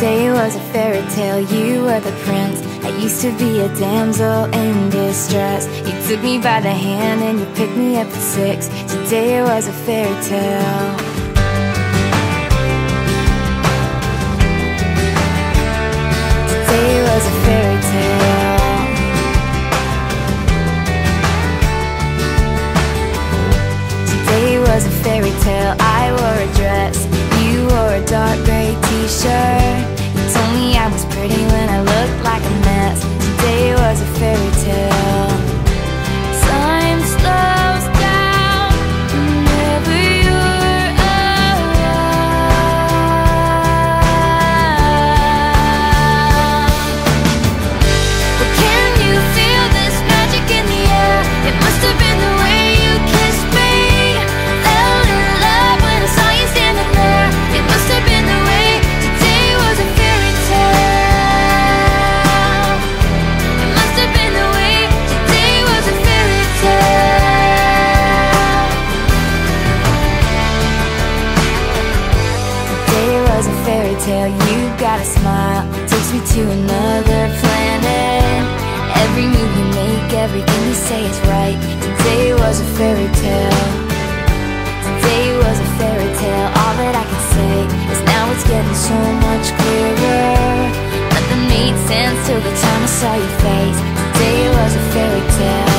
Today was a fairy tale, you were the prince. I used to be a damsel in distress. You took me by the hand and you picked me up at 6. Today was a fairy tale. Today was a fairy tale. Today was a fairy tale. I wore a dress, you wore a dark gray t-shirt. You told me I was pretty when I looked like a mess. Today was a fairy tale. Time slows down whenever you're around. Well, can you feel this magic in the air? It must have been the way you kissed me. Fell in love when I saw you standing there. It must have been the way. Today was a fairy tale. It must have been the way. Today was a fairy tale. Today was a fairy tale. You got a smile, takes me to another planet. Every move you make, everything you say is right. Today was a fairy tale. Today was a fairy tale. All that I can say is now it's getting so much clearer. Nothing made sense till the time I saw your face. Today was a fairy tale.